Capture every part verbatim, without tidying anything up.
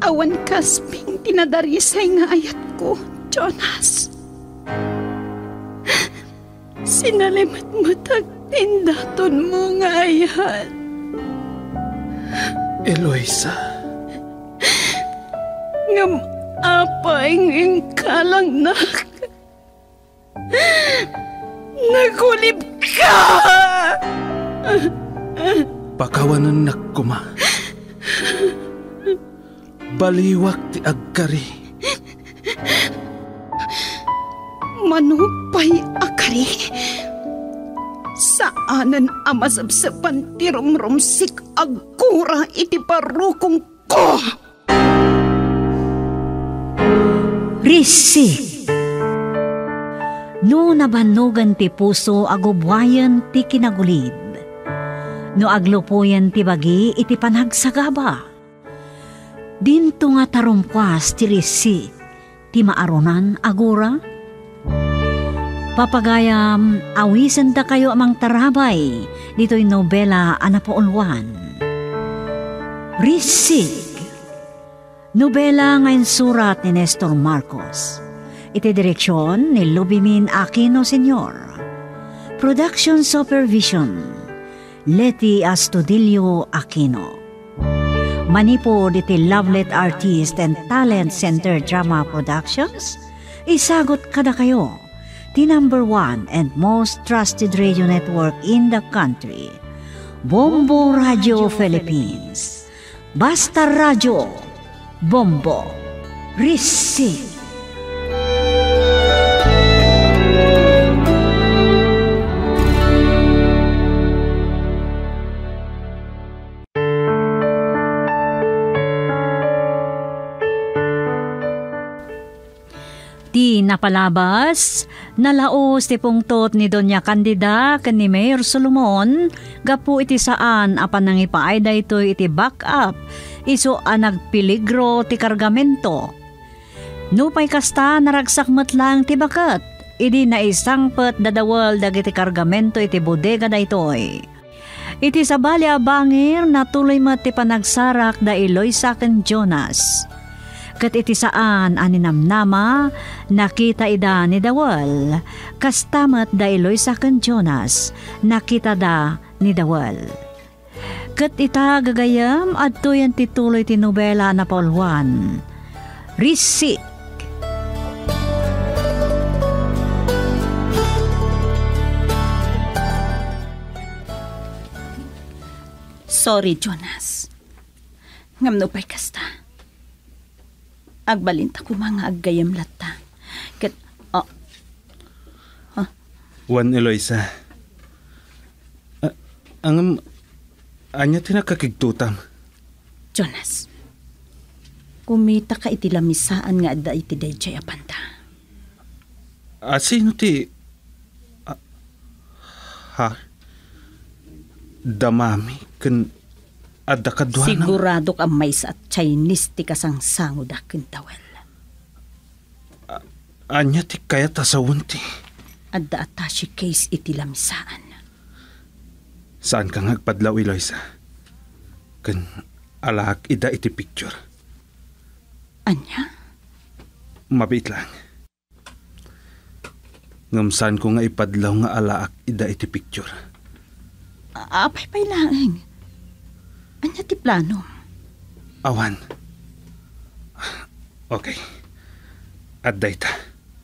awan kasping tinadarisay nga ayat ko, Jonas. Sinalimat matag tindaton mo nga ayat. Eloisa. Ngam apaing ingkalang nak. Nagulib ka! Pakawanan nak kuma. Baliwak ti agkari. Manupay akari. Saanan amasabsapan ti rumrumsik agkura iti parukong ko. Risik. No nabanugan ti puso agubwayan ti kinagulid. No aglupuyan ti bagi iti panagsagaba. Dinto nga tarumpwas ti risi ti maarunan agura. Papagayam awisen da kayo amang tarabay dito'y nobela anapaulwan. Risik. Nobela ngayon surat ni Nestor Marcos. Iti direksyon ni Lubimin Aquino Senior Production Supervision Leti Astudillo Aquino. Manipod iti Lovelet Artist and Talent Center Drama Productions. Isagot kada kayo the number one and most trusted radio network in the country, Bombo Radio Philippines. Basta Radio Bombo Risik. Di napalabas, nalaos ti pungtot ni Doña Candida ken ni Mayor Solomon, gapu iti saan apan nangipaay daytoy iti backup, iso a nagpiligro ti kargamento. Nupay kasta naragsak lang ti bakat, idi naisangpet dadawal dagiti kargamento iti bodega daytoy. Iti sabali a bangir natuloy met ti panagsarak da Eloisa ken Jonas. Kat iti saan aninamnama, nakita ida ni Dawal, kastamat da Eloisa ken Jonas, nakita da ni Dawal. Kat ita gagayam, adto yan tituloy ti nobela na paulwan. Risik. Sorry, Jonas. Ngamno pa'y kasta. Agbalinta ko mga aggayam lata. Kat, oh. Huh? Juan Eloisa. Uh, ang, anya tinakakigtutam. Jonas, kumita ka iti lamisaan nga adda iti dayjay apanta. Ah, sino ti... Uh, ha? Damami, ken... adda kadwa ng... Sigurado ka may sa Chinese ti kasang sango da kintawel. Uh, anya ti kaya tasawon ti. Adda attache case iti lamisaan. Saan ka ngagpadlaw, Eloisa? Ken alak ida iti picture. Anya? Mabit lang. Ngamsan ko nga ipadlaw nga alaak ida iti picture. Apay pay lang. Anya ti plano? Awan. Okay. Adday ta.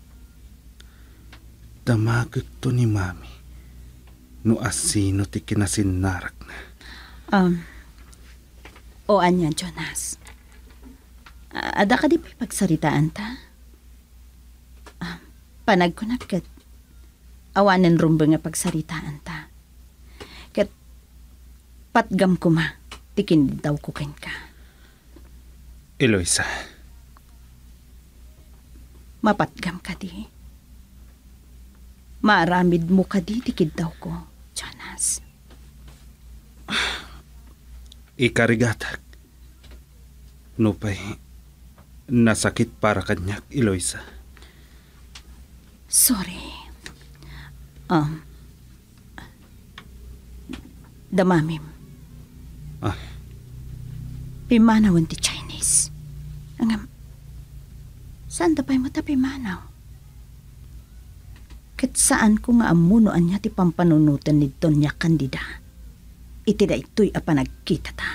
Damagag to ni Mami. No asino ti kinasinarak na. Um, o anya, Jonas. Ada ka di pa'y pagsaritaan ta? Uh, panag ko na kat awanan rumba nga pagsaritaan ta. Kat patgam ko ma. Tikin daw ko ken ka. Eloisa. Mapatgam ka di. Maaramid mo ka di tikid daw ko, Jonas. Ikarigatag. Nupay, nasakit para kanyak, Eloisa. Sorry. Um, damamim. Ah. Pimanawan ti Chinese. Ang saan tapay mo tapi manaw? Kat saan ko nga amunoan niya ti pampanunutan ni Doña Candida. Iti da ito'y apa nagkita ta.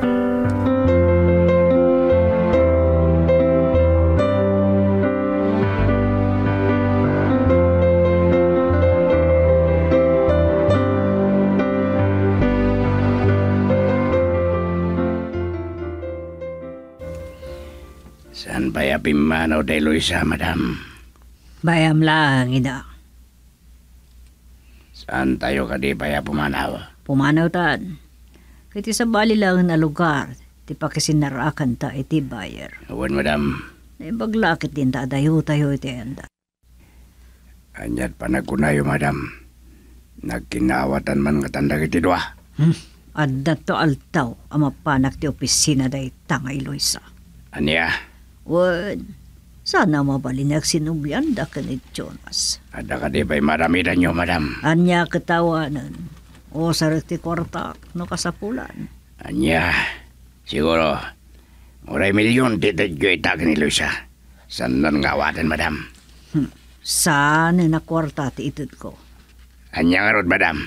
Saan ba yapimanaw day Luisa, madam? Bayam lang, ida. Saan tayo kadi ba yapumanaw? Pumanaw tan. Kiti sa bali lang na lugar, ti pakisinarakan ta iti bayer. Awan, madam. Ay baglakit din ta dayo-tayo iti enda. Anyat pa nagkunayo, madam. Nagkinawatan man nga tanda kiti dua. Hmm. Adda to altaw, amapanak ti opisina day tangay Luisa. Anya? Wad, sana mabalinag sinubyan da kanit Jonas. Ada kadi ba'y maramidan nyo, madam? Anya katawanan. O sarap ti kwarta no kasapulan. Anya? Siguro, muray milyon titid ko itag ni Luisa. Saan nun ngawatan, madam? Hmm. Saan na kwarta ti itid ko? Anya nga rod, madam?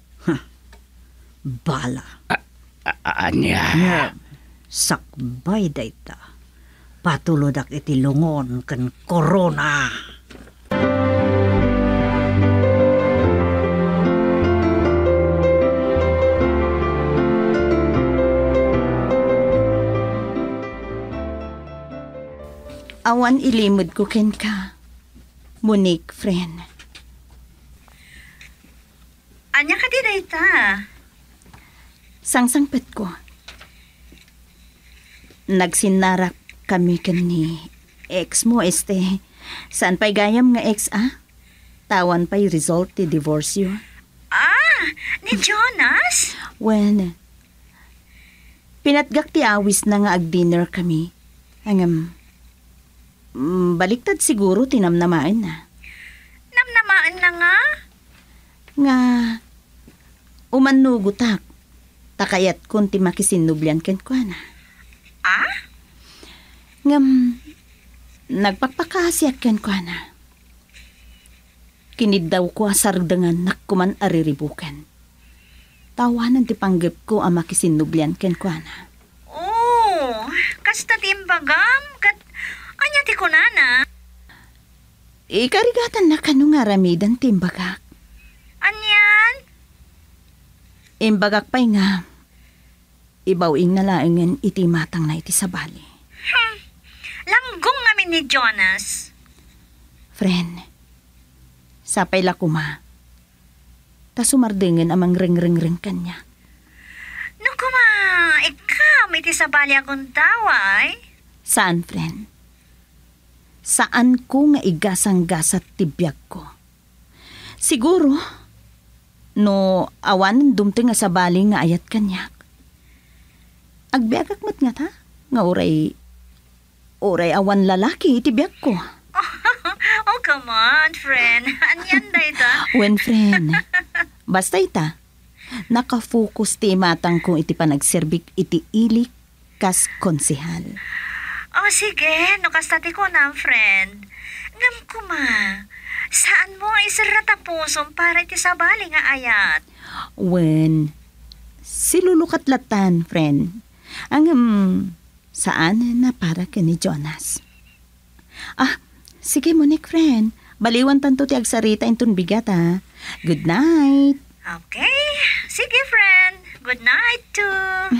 Bala. A- a- anya? Nga, sakbay dayta. Patulodak iti lungon ken corona. Awan ilimod ko ken ka. Monique, friend. Anya ka di dayta? Sangsangpet ko. Nagsinarap kami ken ni ex mo, este. Saan pa'y gayam nga ex, ah? Tawan pa'y result ti divorce yo. Ah, ni Jonas? When, pinatgak ti awis na nga ag-dinner kami. Ang, um, baliktad siguro tinamnamaan na. Namnamaan na nga? Nga, umanugutak. Takayat kun ti makisinubyan ken ko na. Ah? Ngam, nagpakpakasyak ken ko na. Kinid daw ko asardangan nakkuman ariribukan. Tawanan ti panggap ko ang makisinubyan ken ko na. Oh, kasta timbagam, kat anya ti kunana. Ikarigatan na kanu nga ramidan timbagak. Anyan? Imbagak pa'y nga, ibawing nalaangan iti matang na iti sabali. Hmm. Langgong namin ni Jonas. Friend, sapay la kuma. Ta sumardengen amang ring-ring-ring kanya. No kuma, ikaw may tisabali akong taway. Saan, friend? Saan ko nga igasang-gasat tibiyag ko? Siguro, no awan dumte nga sabali nga ayat kanyak. Agbiagak mat nga ta, nga uray, uray awan lalaki tibiyag ko. Oh, come on, friend. Anyan dayta? When friend, basta ita, nakafocus ti matang kong iti panagserbik iti ilik kas konsehal. Oh, sige. No kastati ko na, friend. Ngam kuma, saan mo isara tapusom para iti sabali nga ayat? When, silulukat-latan, friend. Ang, um, saan na para ka ni Jonas? Ah, sige Monique, friend. Baliwan tanto ti agsarita intun bigat, ha. Good night. Okay. Sige, friend. Good night, too.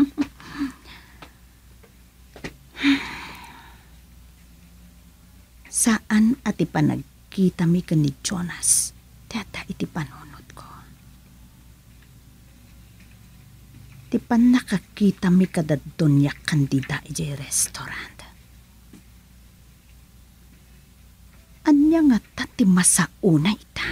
Saan ati panagkita mi ka ni Jonas? Tata iti panunod ko. Ti pan nakakita mi kada Doña Candida iti restaurant. Anya nga tati masauna ita.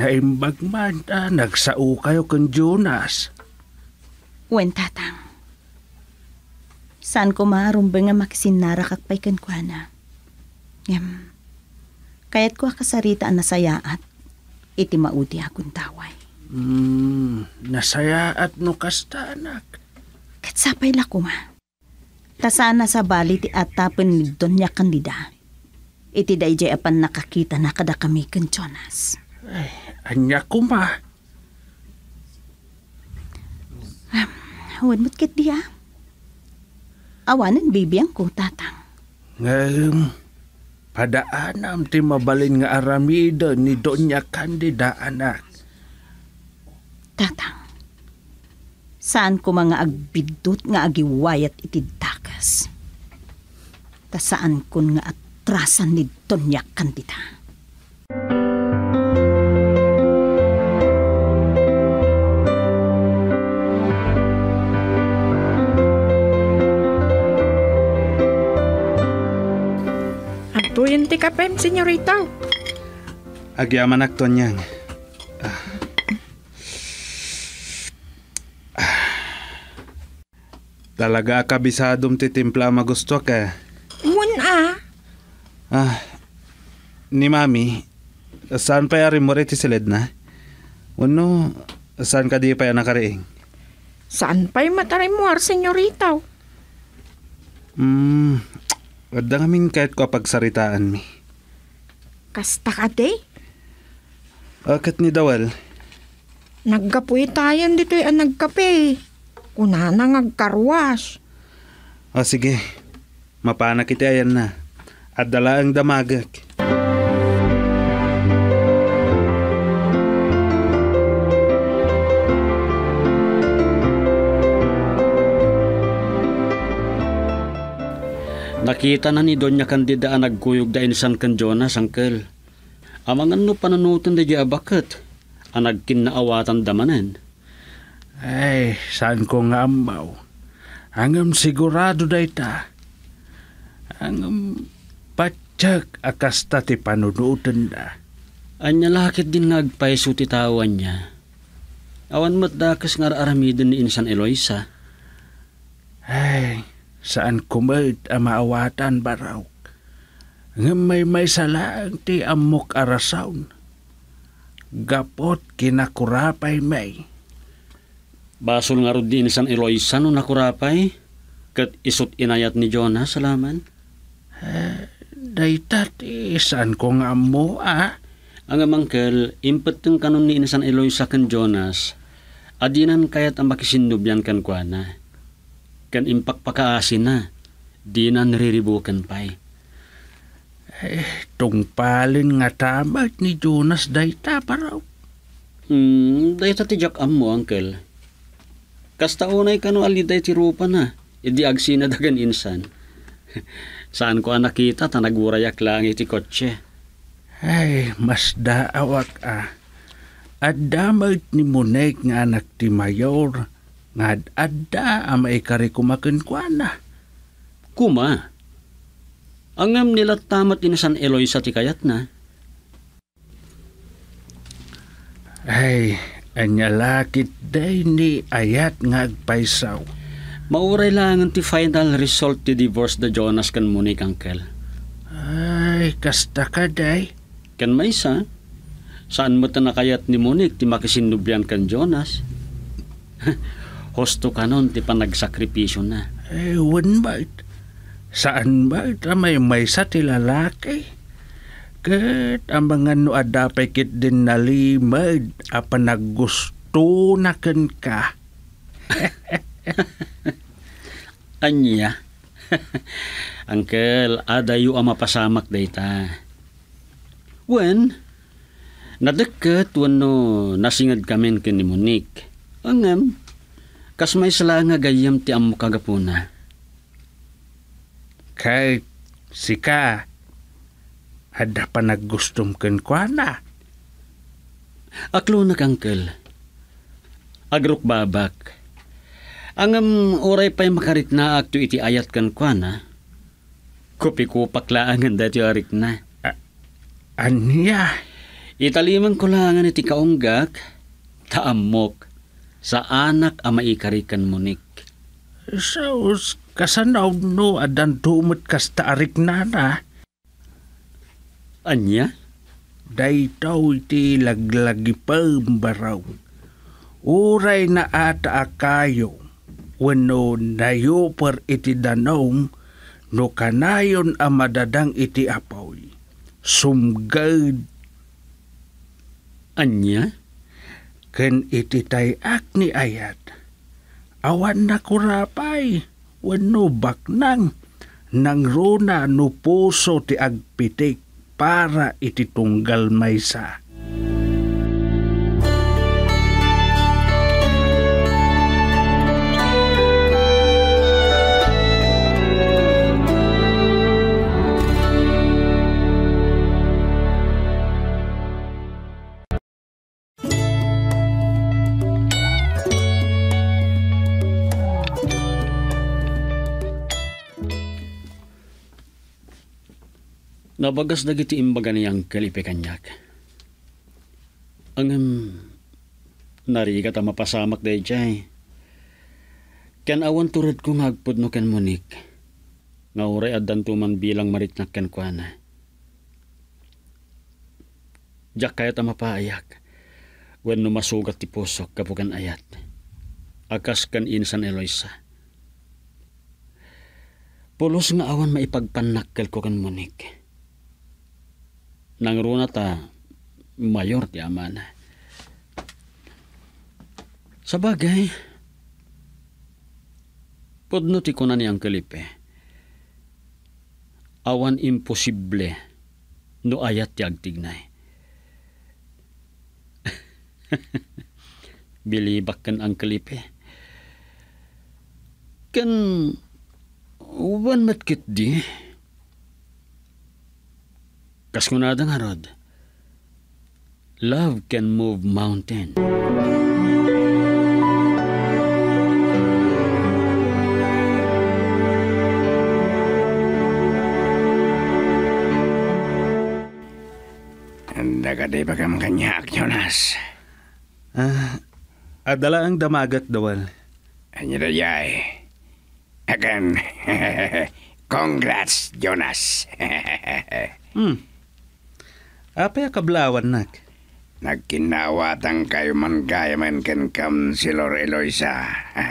Nagkaimbag man ta, nagsao kayo kan Jonas. Wen tatang. Saan ko maarumba nga makisinara kakpay kan kwa na? Ngem, kaya't ko kasarita na sayaat, iti maudi akong taway. Hmm, nasaya at no kasta anak. Katsapay la ko ma. Tasana sa bali ti atapen ni Doña Candida. Iti dayjay apan nakakita na kada kami kan Jonas. Ay, anya ko ma. Huwag mo't kit diya. Awanan bibiyang ko, tatang. Ngayon, padaanam ti mabalin nga aramida ni Doña Candida anak. Tatang, saan ko mga agbidot nga agiwayat iti dakas? Ta saan kun nga atrasan ni Doña Candida? Tuyin ti kapem, senyorita. Agyaman akton niyang. Ah. Ah. Talaga kabisadom ti timpla magusto ka. Mun ah. Ah, ni Mami, saan pa yari mo rin ti silid na? Uno, saan ka di pa yan nakariing? Saan pa'y mataray mo, senyorita? Hmm, wadda kaming kahit ko pagsaritaan mi. Kasta ka de? Bakit ni Dawal? Nagkapoy tayan dito'y ang nagkape. Kuna na ngagkarwas. O sige, mapanak iti ayan na. At dala ang damagak. Nakita na ni Doña Candida ang nagkuyog da insan kan Jonas, Uncle. Amangan no pananutan da diya bakit? Ang nagkinaawatan damanan. Ay, saan ko nga amaw? Hanggang sigurado da ita. Hanggang patsak akasta ti panunutan da. Anya lakit din nagpaiso ti tawan niya. Awan matdakas nga aramidin ni insan Eloisa. Ay, saan kumad ang maawatan baraw? Nga may may salang ti amok arasawn. Gapot kinakurapay may. Basol nga ro din insan Eloisa no nakurapay. Kat isot inayat ni Jonas salaman. Eh, daytat saan ko nga mo ah? Ang amangkel, impet ng kanon ni insan Eloisa kan Jonas. Adinan kayat ang makisinubyan kan kuana. Kan impak pakaasin na, di na nariribukan pa'y. Eh, tungpalin nga tamat ni Jonas dayta paraw. Hmm, dayta ti Jack am mo, Uncle. Kasta unay kano aliday ti rupa na, idi agsina dagan insan. Saan ko nakita, ta nagurayak lang iti kotse. Ay, mas daawak ah. At damag ni Monek nga anak ti Mayor, nga adda amay kari kumakin kwa na. Kuma, angam nila tamat inasan Eloisa ti kayat na. Ay, anya lakit day ni ayat nga agpaisaw. Mauray lang ti final result ti divorce da Jonas kan Monique, Uncle. Ay, kasta ka day. Kan may isa, saan mo ta nakayat ni Monique ti makisinubyan kan Jonas? Hosto kanon ti panagsakripisyo na. Eh, wan ba? Saan ba? May may sa ti lalaki. Kat ang mga no adapay kit din nalimad apa naggusto na kan ka. Anya? Uncle, adayo ang mapasamak dayta. When, nadagkat wano nasingad kami ken ni Monique. Angam, kas may sala nga gayam ti amo kagapuna. Kahit sika, ada pa naggustom ken kwa na. Aklo na, Uncle. Agrok babak. Angam oray pa'y makarit na akto iti ayat kan kwa na. Kupi ko paklaangan dati arik na. Anya? Italiman ko lang iti kaunggak, taamok, sa anak a maikarikan munik. Saus, kasanaw no, adan dumot kas taarik na na. Anya? Day daw iti laglagi pambaraw. Uray na ata akayo, wano nayo per iti danong, no kanayon a madadang iti apoy. Sumgad. Anya? Ken iti tayak ni ayat. Awan na kurapay, wano baknang, nang runa no puso ti agpitik para iti tunggal maysa. Nabagas dagiti imbaga niyang kalipe kanyak. Ang um, narigat ang mapasamak day jay. Ken awan turad kong hagpod no ken munik. Nga uray adan tuman bilang maritnak ken kuana. Jak kayat ang mapaayak. Wen no masugat ti pusok kapukan ayat. Akas kan insan Eloisa. Pulos nga awan maipagpanakkel ko ken munik. Nang runa ta, mayor ti amana. Sa bagay, pudno ti kunan niyang kalipe. Awan imposible no ayat ti agtignay. Bilibak kan ang kalipe. Kan uwan matkit di. Kaskunada nga rod, love can move mountain. Anda ka di ba kang kanyak, Jonas? Ah, adala ang damagat dawal. Anya da yay. Akan, congrats, Jonas. Hmm. Apa kablawan nak? Nagkinawatan kayo man kaya man ken Councilor Eloisa.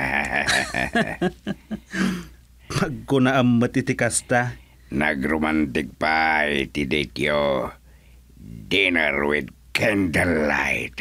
Pagkunaam matitikasta. Nagromantic pa iti date yo. Dinner with candlelight.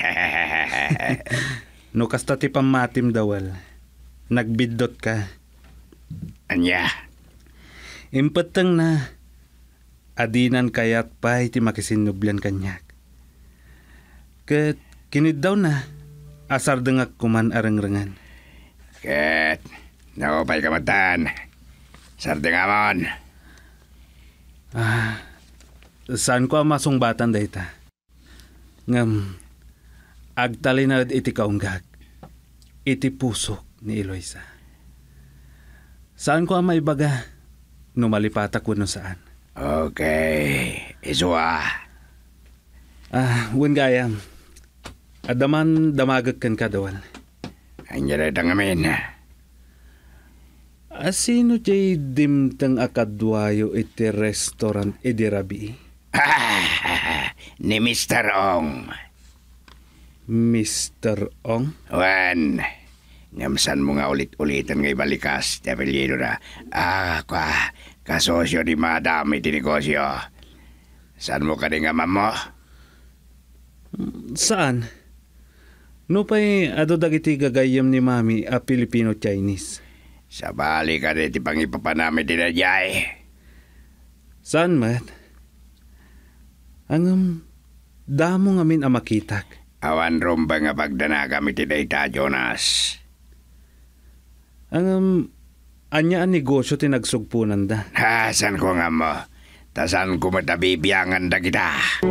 No kasta ti pamatim dawal. Nagbidot ka. Anya? Impeteng na. Adinan kayat pa iti makisinublan kanyak. Ket kinid daw na. Asar dengak kuman arengrengan. Ket, nakopay kamatan. Sardengamon. Ah, saan ko ang masungbatan dayta? Ngam, agtalinad iti kaunggag. Iti pusok ni Eloisa. Saan ko ang maibaga? Numalipata ko no saan. Okay, iswa. Ah, wen gayam. Adaman damagag kan kadawal. Anya na tangamin. Asino jay dimtang akadwayo iti restaurant idirabi? Ah, ni Mister Ong. Mister Ong? Wan, ngamsan mo nga ulit-ulitan ngay balikas, Tepelido na. Ah, kwa, kasosyo di madam iti negosyo. Saan mo ka nga mamo? Saan? No pa'y ado dagiti gagayam ni mami a Filipino-Chinese. Sa bali ka iti pangipapanami dinadjay. Saan mat? Ang um, damo ngamin a makitak. Awan rumba nga pagdana kami ti dayta, Jonas. Ang um, anya ang negosyo tinagsugpunan da. Ha, san ko nga mo? Tasan ko matabibiyangan da kita.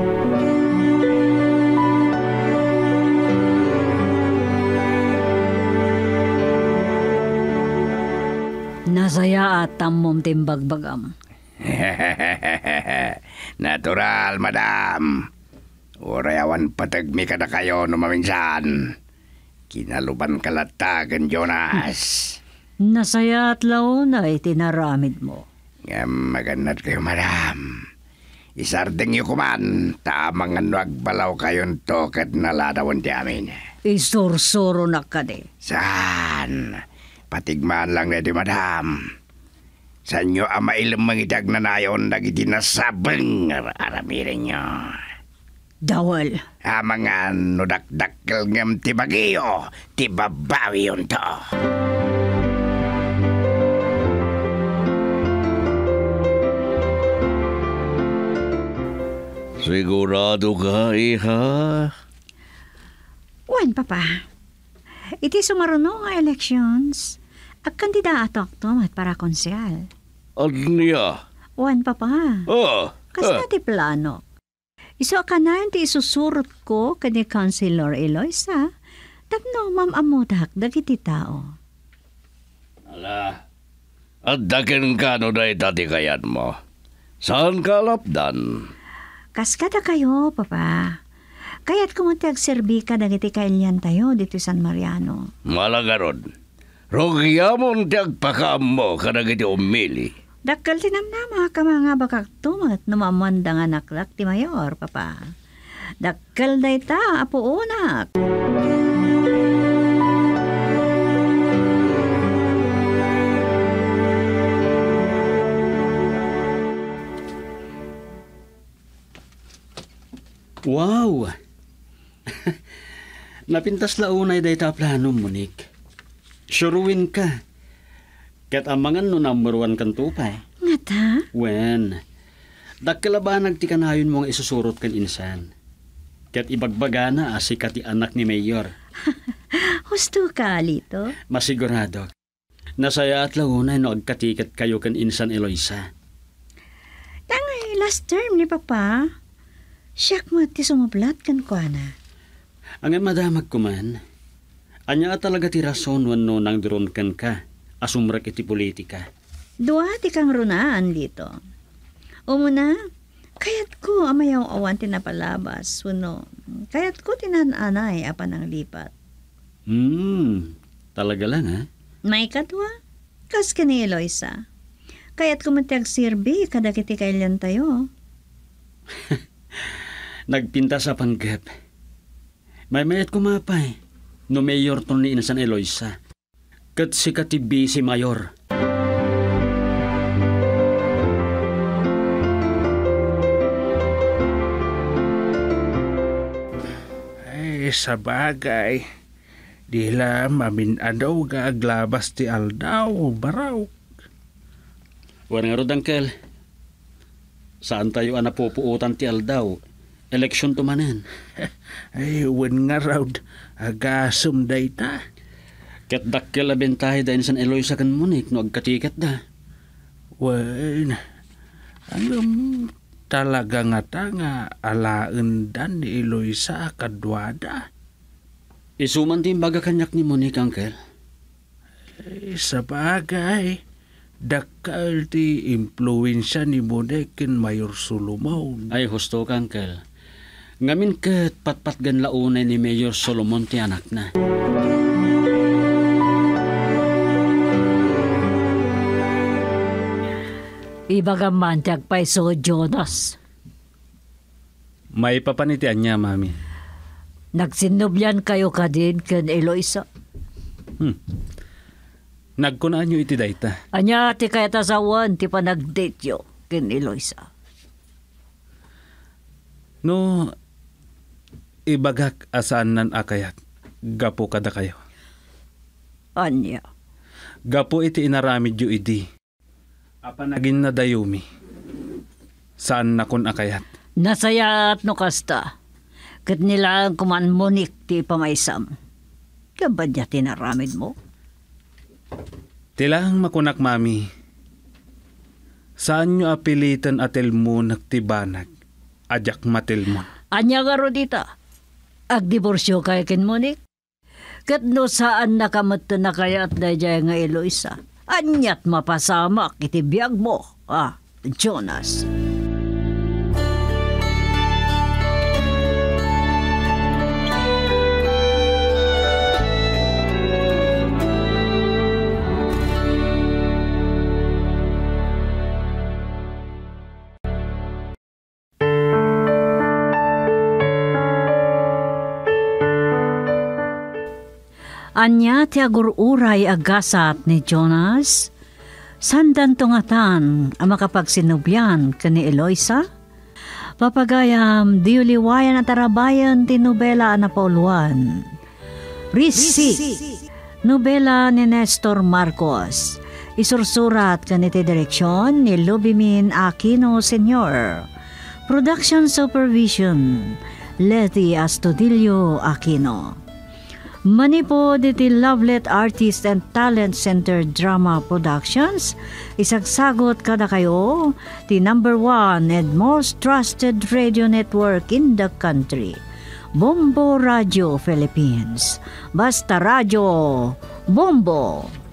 Nasaya at tamom timbagbagam. Natural, madam. Urayawan patagmi ka na kayo no maminsan. Kinaluban kalatagan, Jonas. Nasaya at laon ay tinaramid mo. Nga magandad kayo, madam. Isardeng yu kuman, tamang ano agbalaw kayon to kat naladawan di amin. Isursuro na ka di. Saan? Patigmaan lang na di, madam. Saan nyo ama ilang mangidag na nayon nagiti nasabang aramirin nyo. Dawal. Amangan no dakdakkel ngem ti bagiyo, ti babawi yun to. Sigurado ka, iha? Wan, papa. Iti sumaruno nga elections. Ag kandidato akto mat para konsyal. Adniya? Wan, papa. Ah, Kas ah. na ti plano. Iso ka na ti isusurot ko kani Councilor Eloisa. Tapno mamamudak dagiti tao. Ala, at dakin ka no na itati kayan mo. Saan ka lapdan? Kas kada kayo, papa. Kaya't kumunti agserbi ka dagiti kailyan tayo dito San Mariano. Malagarod. Rogyamon ti agpakaam mo kanagiti umili. Dakkel tinamnama ka mga bakak tumat numamandang anaklak ti mayor, papa. Dakkel day ta, apo unak. Wow! Napintas launay day ta plano, Monique. Suruin ka. Kat amangan no number one kan tupay. Nga ta? Wen, dakkilabanag ti kanayon mong isusurot kan insan. Kat ibagbaga na asi ka ti anak ni Mayor. Husto ka, Lito? Masigurado. Nasaya at launay no agkatikat kayo kan insan Eloisa. Tangay, last term ni papa. Siyak mo ti sumablat kan kwa na. Ang madamag kuman, anya talaga ti rason wano nang duron kan ka, asumrak iti politika. Dua ti kang runaan dito. Umuna, kayat ko amayaw awan tinapalabas, wano. Kayat ko tinananay apan ang lipat. Hmm, talaga lang ha? May katwa, kas ka ni Eloisa. Kayat ko matiyag sirbi kadakiti kailan tayo. Nagpinta sa panggap. May mayat kumapay. No mayor ton ni Insan Eloisa. Kat si katibi si mayor. Ay, sa bagay. Dila maminadaw ga aglabas ti aldaw, baraw. Wan nga rodangkel. Saan tayo anapupuutan ti aldaw? Eleksyon tumanen. Ay, wen nga raw, agasum day ta. Kat dakkel abentahe da Insan Eloisa kan Monique no agkatikat da. Wen, anong talaga nga ta nga alaen dan ni Eloisa kadwada. Isuman ti baga kanyak ni Monique, Uncle. Ay, sa bagay, dakal ti impluensya ni Monique ken Mayor Solomon. Ay, husto ka, Uncle. Ngamin kat patpat gan launay ni Mayor Solomon ti anak na. Ibagaman tiyag pa iso, Jonas. May papanitian niya, mami. Nagsinubyan kayo kadin kan Eloisa. Hmm. Nagkunaan nyo iti dayta. Anya ti kaya tasawan ti panag-date yo kan Eloisa. No, ibagak asaan nan akayat. Gapo kada kayo. Anya. Gapo iti inaramid yu idi. Apa naging nadayumi. Saan na kun akayat? Nasayat no kasta. Kat nila kuman Monique ti pamaysam. Kabad niya tinaramid mo? Tilang makunak, mami. Saan nyo apilitan atel mo nagtibanag? Ajak matilmon. Anya garo dita. Agdiborsyo kay ken Monique. Kat no saan nakamata na kaya at dayjay nga Eloisa. Anyat mapasamak iti biyag mo. Ah, Jonas. Anya ti agururay agasat ni Jonas? Sandan tungatan ang makapagsinubyan ka ni Eloisa? Papagayam, di uliwayan at arabayan ti nobela na pauluan. Risi, nobela ni Nestor Marcos. Isursurat ka ni ti direksyon ni Lubimin Aquino Senior Production Supervision, Letty Astudillo Aquino. Manipo diti Lovelet Artist and Talent Center Drama Productions, isagsagot kada kayo, ti number one and most trusted radio network in the country, Bombo Radio Philippines. Basta Radio, Bombo!